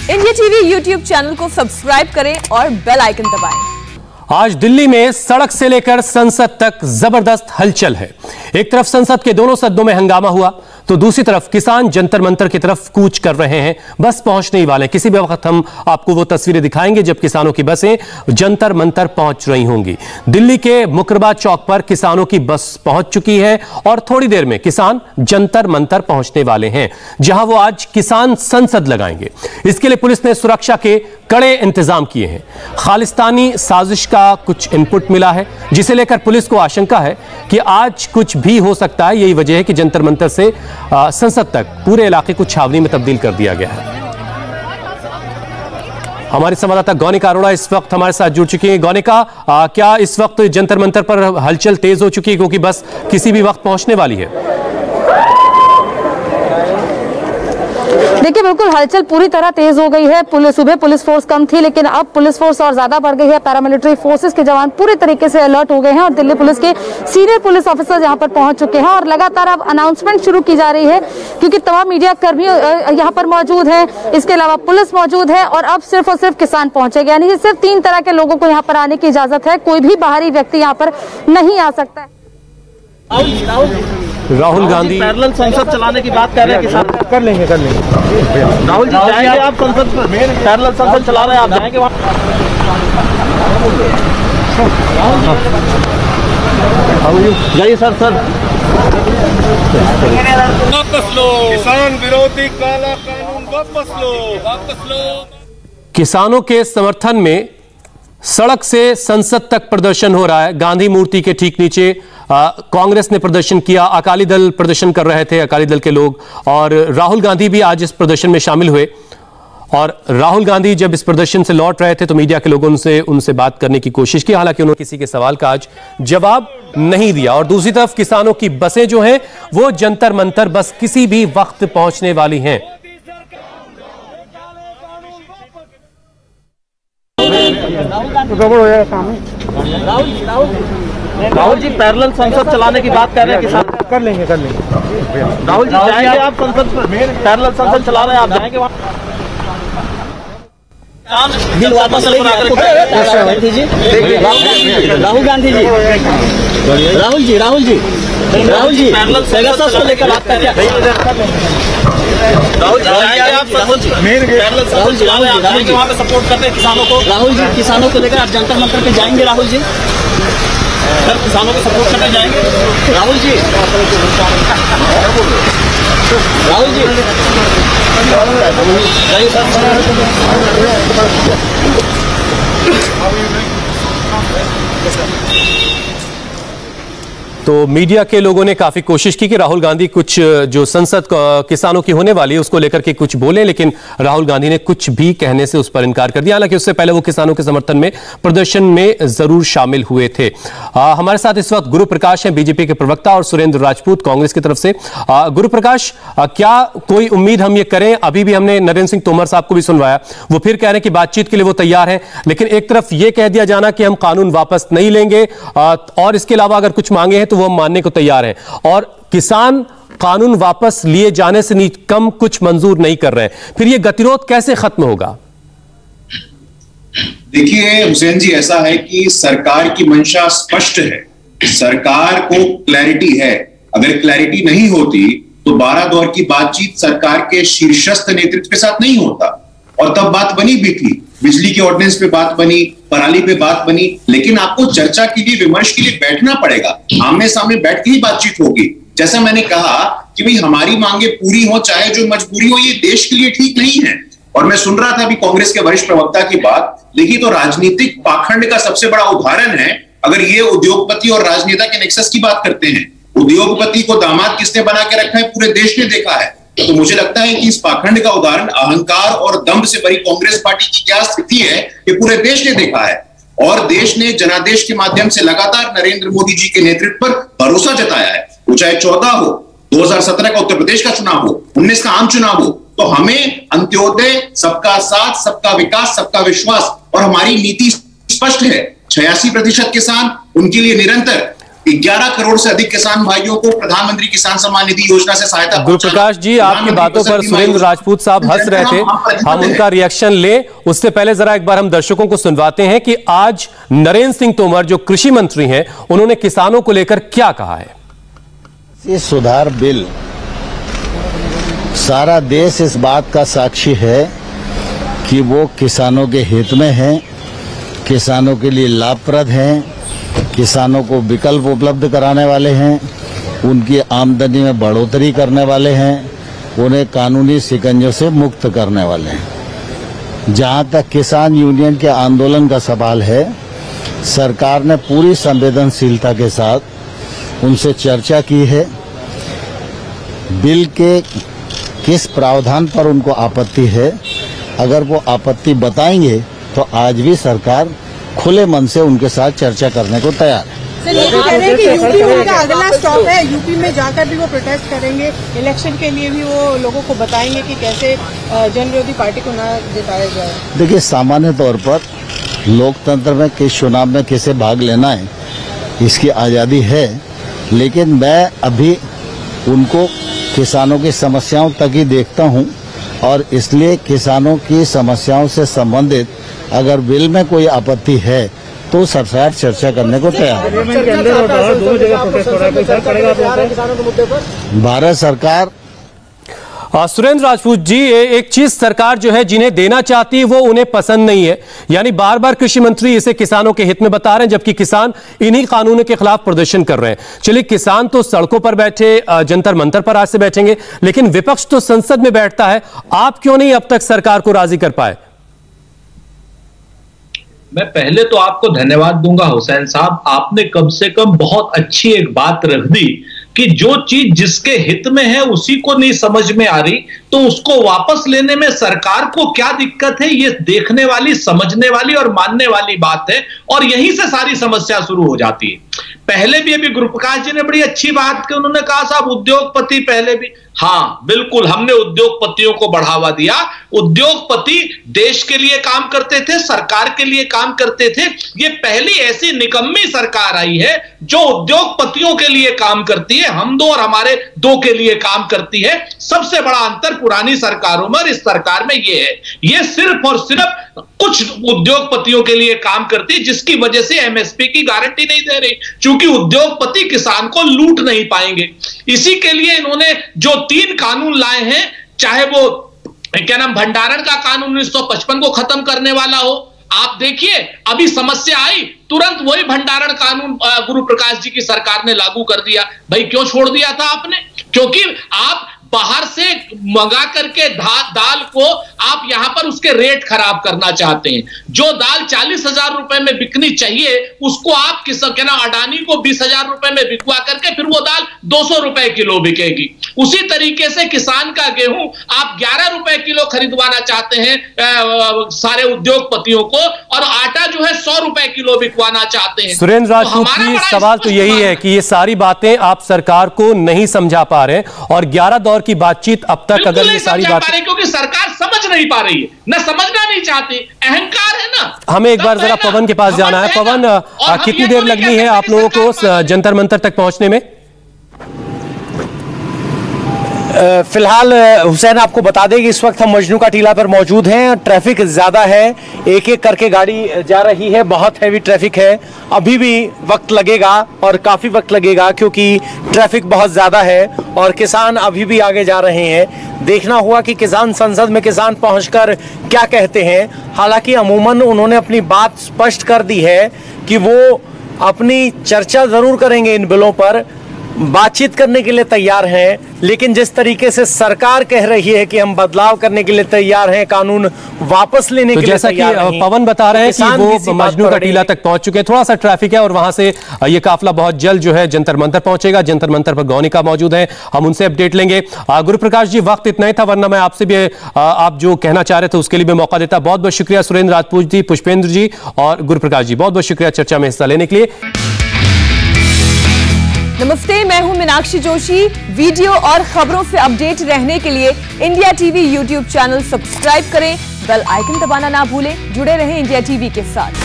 India TV YouTube channel को subscribe करें और बेल आइकन दबाएं। आज दिल्ली में सड़क से लेकर संसद तक जबरदस्त हलचल है। एक तरफ संसद के दोनों सदनों में हंगामा हुआ तो दूसरी तरफ किसान जंतर मंतर की तरफ कूच कर रहे हैं। बस पहुंचने ही वाले, किसी भी वक्त हम आपको वो तस्वीरें दिखाएंगे जब किसानों की बसें जंतर मंतर पहुंच रही होंगी। दिल्ली के मुकरबा चौक पर किसानों की बस पहुंच चुकी है और थोड़ी देर में किसान जंतर मंतर पहुंचने वाले हैं, जहां वो आज किसान संसद लगाएंगे। इसके लिए पुलिस ने सुरक्षा के कड़े इंतजाम किए हैं। खालिस्तानी साजिश का कुछ इनपुट मिला है, जिसे लेकर पुलिस को आशंका है कि आज कुछ भी हो सकता है। यही वजह है कि जंतर मंतर से संसद तक पूरे इलाके को छावनी में तब्दील कर दिया गया है। हमारे संवाददाता गौनिका अरोड़ा इस वक्त हमारे साथ जुड़ चुकी हैं। गौनिका, क्या इस वक्त जंतर मंतर पर हलचल तेज हो चुकी है क्योंकि बस किसी भी वक्त पहुंचने वाली है? देखिए, बिल्कुल हलचल पूरी तरह तेज हो गई है। सुबह पुलिस फोर्स कम थी, लेकिन अब पुलिस फोर्स और ज्यादा बढ़ गई है। पैरामिलिट्री फोर्सेस के जवान पूरी तरीके से अलर्ट हो गए हैं और दिल्ली पुलिस के सीनियर पुलिस ऑफिसर्स यहां पर पहुंच चुके हैं और लगातार अब अनाउंसमेंट शुरू की जा रही है क्योंकि तमाम मीडिया कर्मी यहां पर मौजूद है। इसके अलावा पुलिस मौजूद है और अब सिर्फ और सिर्फ किसान पहुंचेगा, यानी कि सिर्फ 3 तरह के लोगों को यहाँ पर आने की इजाजत है। कोई भी बाहरी व्यक्ति यहाँ पर नहीं आ सकता है। राहुल गांधी पैरेलल संसद चलाने की बात कर रहे हैं किसान। कर लेंगे राहुल जी, जाएंगे आप संसद पैरेलल संसद चला रहे हैं, आप जाएंगे वहाँ? जाइए सर। वापस लो किसान विरोधी काला कानून, वापस लो। किसानों के समर्थन में सड़क से संसद तक प्रदर्शन हो रहा है। गांधी मूर्ति के ठीक नीचे कांग्रेस ने प्रदर्शन किया, अकाली दल प्रदर्शन कर रहे थे, अकाली दल के लोग, और राहुल गांधी भी आज इस प्रदर्शन में शामिल हुए। और राहुल गांधी जब इस प्रदर्शन से लौट रहे थे तो मीडिया के लोगों से उनसे बात करने की कोशिश की, हालांकि उन्होंने किसी के सवाल का आज जवाब नहीं दिया। और दूसरी तरफ किसानों की बसें जो हैं वो जंतर मंतर बस किसी भी वक्त पहुंचने वाली हैं। राहुल जी, पैरेलल संसद चलाने की बात कर रहे हैं किसान। कर लेंगे राहुल जी, जाएंगे आप संसद पैरेलल संसद चला रहे हैं, आप जाएंगे वहाँ? बिल वापस राहुल गांधी जी, पेगासस को लेकर बात कर रहे हैं। राहुल जी वहाँ पे सपोर्ट करते हैं किसानों को। राहुल जी, किसानों को लेकर आप जंतर मंतर पे जाएंगे? राहुल जी सर, किसानों को सपोर्ट करने जाएंगे? राहुल जी जाइए सर। तो मीडिया के लोगों ने काफी कोशिश की कि राहुल गांधी कुछ जो संसद किसानों की होने वाली है उसको लेकर के कुछ बोले, लेकिन राहुल गांधी ने कुछ भी कहने से उस पर इनकार कर दिया। हालांकि उससे पहले वो किसानों के समर्थन में प्रदर्शन में जरूर शामिल हुए थे। हमारे साथ इस वक्त गुरु प्रकाश हैं, बीजेपी के प्रवक्ता, और सुरेंद्र राजपूत कांग्रेस की तरफ से। गुरु प्रकाश, क्या कोई उम्मीद हम ये करें? अभी भी हमने नरेंद्र सिंह तोमर साहब को भी सुनवाया, वो फिर कह रहे हैं कि बातचीत के लिए वो तैयार है, लेकिन एक तरफ ये कह दिया जाना कि हम कानून वापस नहीं लेंगे और इसके अलावा अगर कुछ मांगे हैं तो वो हम मानने को तैयार हैं, और किसान कानून वापस लिए जाने से कम कुछ मंजूर नहीं कर रहे हैं। फिर ये गतिरोध कैसे खत्म होगा? देखिए हुसैन जी, ऐसा है कि सरकार की मंशा स्पष्ट है, सरकार को क्लैरिटी है। अगर क्लैरिटी नहीं होती तो 12 दौर की बातचीत सरकार के शीर्षस्थ नेतृत्व के साथ नहीं होता, और तब बात बनी भी थी। बिजली के ऑर्डिनेंस पे बात बनी, पराली पे बात बनी, लेकिन आपको चर्चा के लिए, विमर्श के लिए बैठना पड़ेगा, आमने सामने बैठ के ही बातचीत होगी। जैसा मैंने कहा कि भाई हमारी मांगे पूरी हो चाहे जो मजबूरी हो, ये देश के लिए ठीक नहीं है। और मैं सुन रहा था अभी कांग्रेस के वरिष्ठ प्रवक्ता की बात, देखिए तो राजनीतिक पाखंड का सबसे बड़ा उदाहरण है अगर ये उद्योगपति और राजनेता के नेक्सस की बात करते हैं। उद्योगपति को दामाद किसने बना के रखा है, पूरे देश ने देखा है। तो मुझे लगता है कि इस पाखंड का उदाहरण, अहंकार और दंभ से भरी कांग्रेस पार्टी की क्या स्थिति है, ये पूरे देश ने देखा है। और देश ने जनादेश के माध्यम से लगातार नरेंद्र मोदी जी के नेतृत्व पर भरोसा जताया है। वो चाहे 14 हो, 2017 का उत्तर प्रदेश का चुनाव हो, 19 का आम चुनाव हो, तो हमें अंत्योदय, सबका साथ, सबका विकास, सबका विश्वास, और हमारी नीति स्पष्ट है। 86% किसान, उनके लिए निरंतर 11 करोड़ से अधिक किसान भाइयों को प्रधानमंत्री किसान सम्मान निधि योजना से सहायता। गुरुप्रकाश जी, आपकी बातों पर सुरेंद्र राजपूत साहब हंस रहे थे, हम उनका रिएक्शन ले। उससे पहले जरा एक बार हम दर्शकों को सुनवाते हैं कि आज नरेंद्र सिंह तोमर जो कृषि मंत्री हैं, उन्होंने किसानों को लेकर क्या कहा है। ये सुधार बिल सारा देश इस बात का साक्षी है कि वो किसानों के हित में है, किसानों के लिए लाभप्रद हैं, किसानों को विकल्प उपलब्ध कराने वाले हैं, उनकी आमदनी में बढ़ोतरी करने वाले हैं, उन्हें कानूनी शिकंजों से मुक्त करने वाले हैं। जहां तक किसान यूनियन के आंदोलन का सवाल है, सरकार ने पूरी संवेदनशीलता के साथ उनसे चर्चा की है। बिल के किस प्रावधान पर उनको आपत्ति है, अगर वो आपत्ति बताएंगे तो आज भी सरकार खुले मन से उनके साथ चर्चा करने को तैयार है। सर, ये कह रहे हैं कि यूपी उनका अगला स्टॉप है, यूपी में जाकर भी वो प्रोटेस्ट करेंगे, इलेक्शन के लिए भी वो लोगों को बताएंगे कि कैसे जन विरोधी पार्टी को ना जिताया जाए। देखिए, सामान्य तौर पर लोकतंत्र में किस चुनाव में किसे भाग लेना है इसकी आज़ादी है, लेकिन मैं अभी उनको किसानों की समस्याओं तक ही देखता हूं और इसलिए किसानों की समस्याओं से संबंधित अगर बिल में कोई आपत्ति है तो सरकार चर्चा करने को तैयार है। भारत सरकार सुरेंद्र राजपूत जी, एक चीज सरकार जो है जिन्हें देना चाहती है वो उन्हें पसंद नहीं है, यानी बार बार कृषि मंत्री इसे किसानों के हित में बता रहे हैं, जबकि किसान इन्हीं कानूनों के खिलाफ प्रदर्शन कर रहे हैं। चलिए, किसान तो सड़कों पर बैठे, जंतर मंतर पर आज से बैठेंगे, लेकिन विपक्ष तो संसद में बैठता है। आप क्यों नहीं अब तक सरकार को राजी कर पाए? मैं पहले तो आपको धन्यवाद दूंगा हुसैन साहब, आपने कम से कम बहुत अच्छी एक बात रख दी कि जो चीज जिसके हित में है उसी को नहीं समझ में आ रही तो उसको वापस लेने में सरकार को क्या दिक्कत है, ये देखने वाली, समझने वाली और मानने वाली बात है, और यहीं से सारी समस्या शुरू हो जाती है। पहले भी अभी गुरुप्रकाश जी ने बड़ी अच्छी बात की, उन्होंने कहा साहब उद्योगपति पहले भी, हाँ बिल्कुल, हमने उद्योगपतियों को बढ़ावा दिया। उद्योगपति देश के लिए काम करते थे, सरकार के लिए काम करते थे। ये पहली ऐसी निकम्मी सरकार आई है जो उद्योगपतियों के लिए काम करती है, हम दो और हमारे दो के लिए काम करती है। सबसे बड़ा अंतर पुरानी सरकारों में और इस सरकार में ये है, ये सिर्फ और सिर्फ कुछ उद्योगपतियों के लिए काम करती है, जिसकी वजह से एमएसपी की गारंटी नहीं दे रही, क्योंकि उद्योगपति किसान को लूट नहीं पाएंगे। इसी के लिए इन्होंने जो 3 कानून लाए हैं, चाहे वो क्या नाम भंडारण का कानून 1955 को खत्म करने वाला हो, आप देखिए अभी समस्या आई तुरंत वही भंडारण कानून गुरुप्रकाश जी की सरकार ने लागू कर दिया। भाई क्यों छोड़ दिया था आपने? क्योंकि आप बाहर से मंगा करके दाल को आप यहां पर उसके रेट खराब करना चाहते हैं। जो दाल 40,000 रुपए में बिकनी चाहिए उसको आप क्या ना अडानी को 20,000 रुपए में बिकवा करके फिर वो दाल 200 रुपए किलो बिकेगी। उसी तरीके से किसान का गेहूं आप 11 रुपए किलो खरीदवाना चाहते हैं सारे उद्योगपतियों को, और आटा जो है 100 रुपए किलो बिकवाना चाहते हैं। सुरेंद्र राजपूत जी, सवाल तो यही है कि ये सारी बातें आप सरकार को नहीं समझा पा रहे, और 11 दौर की बातचीत अब तक अगर ये सारी बातें, क्योंकि सरकार समझ नहीं पा रही है, ना समझना नहीं चाहती, अहंकार है ना। हमें एक बार जरा पवन के पास जाना है। पवन, कितनी देर लगनी है आप लोगों को जंतर मंतर तक पहुंचने में? फिलहाल हुसैन आपको बता दें कि इस वक्त हम मजनू का टीला पर मौजूद हैं। ट्रैफिक ज़्यादा है, एक एक करके गाड़ी जा रही है, बहुत हैवी ट्रैफिक है। अभी भी वक्त लगेगा और काफ़ी वक्त लगेगा क्योंकि ट्रैफिक बहुत ज़्यादा है और किसान अभी भी आगे जा रहे हैं। देखना हुआ कि किसान संसद में किसान पहुंचकर क्या कहते हैं। हालांकि अमूमन उन्होंने अपनी बात स्पष्ट कर दी है कि वो अपनी चर्चा ज़रूर करेंगे, इन बिलों पर बातचीत करने के लिए तैयार हैं, लेकिन जिस तरीके से सरकार कह रही है कि हम बदलाव करने के लिए तैयार हैं, कानून वापस लेने के लिए तैयार हैं। पवन बता रहे हैं कि वो मजनू का टीला तक पहुंच चुके हैं, थोड़ा सा ट्रैफिक है और वहां से ये काफिला बहुत जल्द जो है जंतर मंतर पहुंचेगा। जंतर मंतर पर गौनिका मौजूद है, हम उनसे अपडेट लेंगे। गुरुप्रकाश जी, वक्त इतना ही था, वरना मैं आपसे भी आप जो कहना चाह रहे थे उसके लिए भी मौका देता। बहुत बहुत शुक्रिया सुरेंद्र राजपूत जी, पुष्पेंद्र जी और गुरुप्रकाश जी, बहुत बहुत शुक्रिया चर्चा में हिस्सा लेने के लिए। नमस्ते, मैं हूं मीनाक्षी जोशी। वीडियो और खबरों से अपडेट रहने के लिए India TV YouTube channel subscribe करें, बेल आइकन दबाना ना भूलें। जुड़े रहें इंडिया टीवी के साथ।